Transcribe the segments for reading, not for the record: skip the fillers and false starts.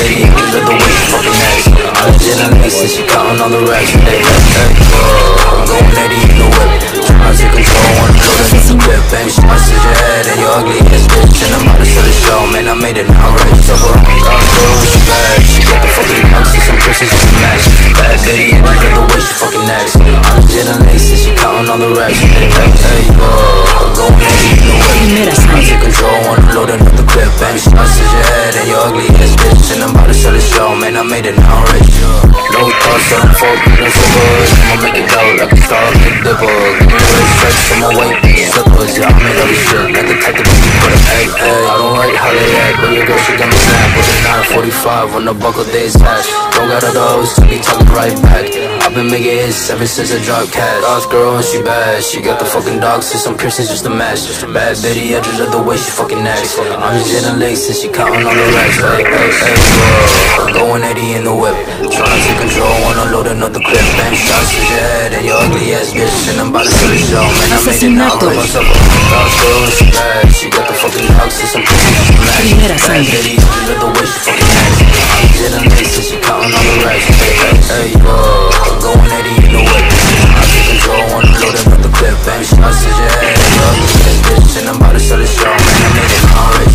lady, look at the way she fucking nasty. I'm legit on lace and she counting all the racks. Hey, hey, I'm going 80 in the whip, tryna take control, wanna blow that in the clip. Baby, she must your head and you ugly ass bitch, and I'm about to sell the show, man, I made it now, right? So her girl, she bad, she got the fucking box and some pussies just a match. Bad lady, and look at the way she fucking nasty. I'm legit on lace and she counting all the racks. Hey, hey, hey, I'm going 80 in the whip, tryna take control, wanna blow that in the clip. Baby, she must your head and you ugly ass bitch, and I'm about to sell the show, man, I made it now, right? No thoughts on the folk, no slippers, I'ma make it out like a star, big dipper. Give me red stripes on my white slippers, yeah, I made all this shit, not the type to make you put a egg, egg. I don't like how they act, but your girl, she got me snap with a 945 on the buckle days hatch. Don't got a dose, to be talking right back. I've been making hits ever since I dropped cash. God's girl and she bad, she got the fucking dogs and some piercings just a match. Bad bitty, I just love the way she fucking acts. I'm just in the legs and she counting on the racks. Hey, hey, hey, I'm going 80 in the whip, tryna take control, wanna load another clip. Bang shots to your head and your ugly ass bitch, and I'm about to sell the show, man, I made it now. God's girl and she bad, she got the fucking dogs and some piercings just a match. Bad bitty, I just love the way she fucking acts. I'm just in the legs and she counting on the racks. Hey, hey, hey, I'm going 80 in the whip, I take control, wanna load another clip. Bang shots to your head and your ugly ass bitch, and I'm about to sell the show, man, I made it now, right?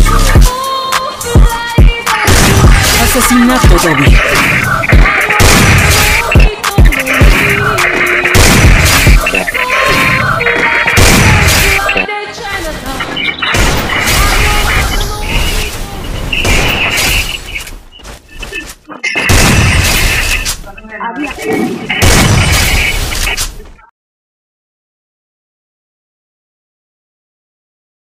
Asesinato doble. Había